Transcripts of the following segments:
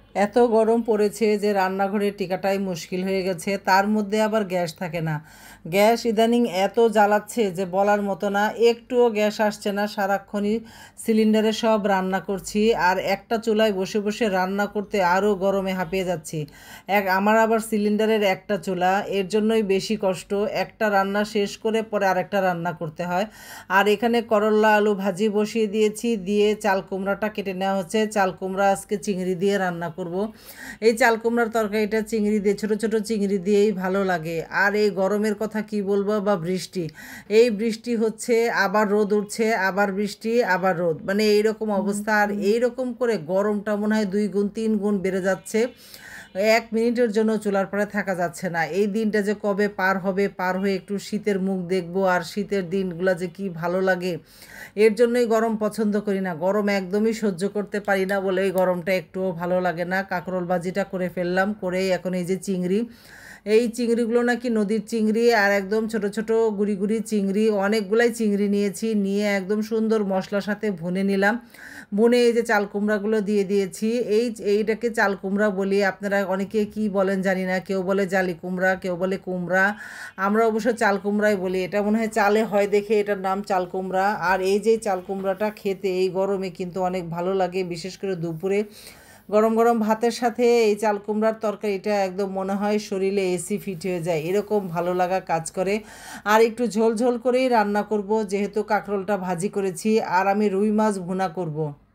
এত গরম পড়েছে যে রান্নাঘরে টিকাটাই মুশকিল হয়ে গেছে, তার মধ্যে আবার গ্যাস থাকে না। গ্যাস ইদানিং এত জ্বালাচ্ছে যে বলার মতো না, একটুও গ্যাস আসছে না। সারাক্ষণই সিলিন্ডারে সব রান্না করছি, আর একটা চুলায় বসে বসে রান্না করতে আরও গরমে হাঁপিয়ে যাচ্ছি। আমার আবার সিলিন্ডারের একটা চুলা, এর জন্যই বেশি কষ্ট। একটা রান্না শেষ করে পরে আরেকটা রান্না করতে হয়। আর এখানে করল্লা আলু ভাজি বসিয়ে দিয়েছি, দিয়ে চাল কুমড়াটা কেটে নেওয়া হচ্ছে। চাল কুমড়া আজকে চিংড়ি দিয়ে রান্না করব। এই চাল কুমড়ার তরকারিটা চিংড়ি দিয়ে, ছোট ছোট চিংড়ি দিয়েই ভালো লাগে। আর এই গরমের কথা কি বলবো, বা বৃষ্টি, এই বৃষ্টি হচ্ছে, আবার রোদ উঠছে, আবার বৃষ্টি, আবার রোদ, মানে এইরকম অবস্থা। আর এইরকম করে গরমটা মনে হয় 2 গুণ 3 গুণ বেড়ে যাচ্ছে। 1 মিনিটের জন্য চুলার পরে থাকা যাচ্ছে না। এই দিনটা যে কবে পার হবে, পার হয়ে একটু শীতের মুখ দেখব, আর শীতের দিনগুলো যে কি ভালো লাগে। এর জন্যই গরম পছন্দ করি না, গরম একদমই সহ্য করতে পারি না বলে এই গরমটা একটুও ভালো লাগে না। কাঁকরোল ভাজিটা করে ফেললাম, করেই এখন এই যে চিংড়ি, এই চিংড়িগুলো নাকি নদীর চিংড়ি, আর একদম ছোট ছোট গুড়ি গুড়ি চিংড়ি, অনেকগুলাই চিংড়ি নিয়েছি, নিয়ে একদম সুন্দর মশলার সাথে ভুনে নিলাম। ভুনে এই যে চাল কুমড়াগুলো দিয়ে দিয়েছি। এইটাকে চাল কুমড়া বলি, আপনারা অনেকে কি বলেন জানি না, কেউ বলে জালি কুমড়া, কেউ বলে কুমড়া। আমরা অবশ্য চাল কুমড়াই বলি, এটা মনে হয় চালে হয় দেখে এটার নাম চাল কুমড়া। আর এই যে চাল কুমড়াটা খেতে এই গরমে কিন্তু অনেক ভালো লাগে, বিশেষ করে দুপুরে গরম গরম ভাতের সাথে এই চাল কুমড়ার তরকারিটা একদম মনে হয় শরীরে এসি ফিট হয়ে যায়, এরকম ভালো লাগা কাজ করে। আর একটু ঝোল ঝোল করেই রান্না করব, যেহেতু কাঁকরোলটা ভাজি করেছি। আর আমি রুই মাছ ভুনা করব।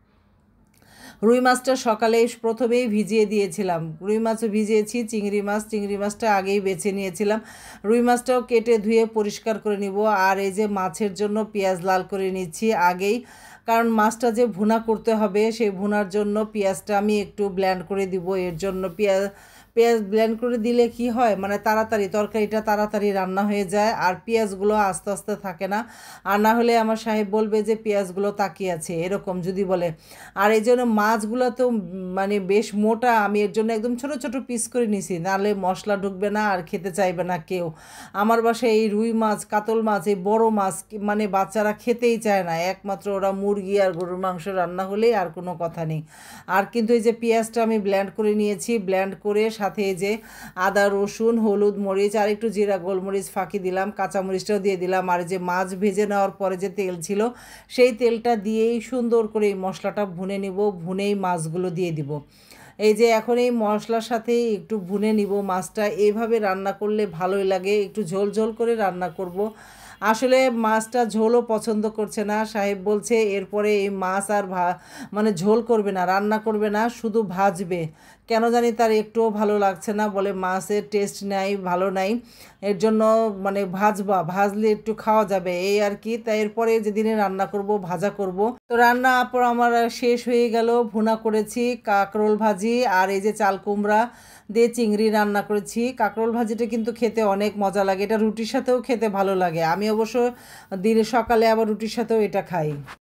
রুই মাছটা সকালে প্রথমেই ভিজিয়ে দিয়েছিলাম, রুই মাছও ভিজিয়েছি, চিংড়ি মাছটা আগেই বেছে নিয়েছিলাম। রুই মাছটাও কেটে ধুয়ে পরিষ্কার করে নিব। আর এই যে মাছের জন্য পেঁয়াজ লাল করে নিচ্ছি আগেই, কারণ মাছটা যে ভুনা করতে হবে, সেই ভুনার জন্য পেঁয়াজটা আমি একটু ব্ল্যান্ড করে দিব। এর জন্য পেঁয়াজ পেঁয়াজ ব্লেন্ড করে দিলে কি হয়, মানে তাড়াতাড়ি তরকারিটা তাড়াতাড়ি রান্না হয়ে যায়, আর পেঁয়াজগুলো আস্তে আস্তে থাকে না। আর না হলে আমার সাহেব বলবে যে পেঁয়াজগুলো তাকিয়ে আছে, এরকম যদি বলে। আর এই জন্য মাছগুলো তো মানে বেশ মোটা, আমি এর জন্য একদম ছোট ছোট পিস করে নিছি, নাহলে মশলা ঢুকবে না আর খেতে চাইবে না কেউ। আমার বাসায় এই রুই মাছ, কাতল মাছ, এই বড় মাছ মানে বাচ্চারা খেতেই চায় না, একমাত্র ওরা মুরগি আর গরুর মাংস রান্না হলেই আর কোনো কথা নেই। আর কিন্তু এই যে পেঁয়াজটা আমি ব্লেন্ড করে নিয়েছি, ব্লেন্ড করে সাথে এই যে আদা রসুন হলুদ মরিচ আর একটু জিরা গোলমরিচ ফাঁকি দিলাম, কাঁচামরিচটাও দিয়ে দিলাম। আর যে মাছ ভেজে নেওয়ার পরে যে তেল ছিল, সেই তেলটা দিয়েই সুন্দর করে এই মশলাটা ভুনে নিব, ভুনেই মাছগুলো দিয়ে দিব। এই যে এখন এই মশলার সাথে একটু ভুনে নিব মাছটা, এইভাবে রান্না করলে ভালোই লাগে, একটু ঝোল ঝোল করে রান্না করব। আসলে মাছটা ঝোলও পছন্দ করছে না, সাহেব বলছে এরপরে এই মাছ আর মানে ঝোল করবে না, রান্না করবে না, শুধু ভাজবে। কেন জানি তার একটুও ভালো লাগছে না, বলে মাছের টেস্ট নাই, ভালো নাই। এর জন্য মানে ভাজলে একটু খাওয়া যাবে এই আর কি। তাই এরপরে যেদিনে রান্না করব ভাজা করব। তো রান্না পর আমার শেষ হয়ে গেল, ভুনা করেছি, কাঁকরোল ভাজি, আর এই যে চাল কুমড়া দিয়ে চিংড়ি রান্না করেছি। কাঁকরোল ভাজিটা কিন্তু খেতে অনেক মজা লাগে, এটা রুটির সাথেও খেতে ভালো লাগে। আমি অবশ্য দিনে সকালে আবার রুটির সাথেও এটা খাই।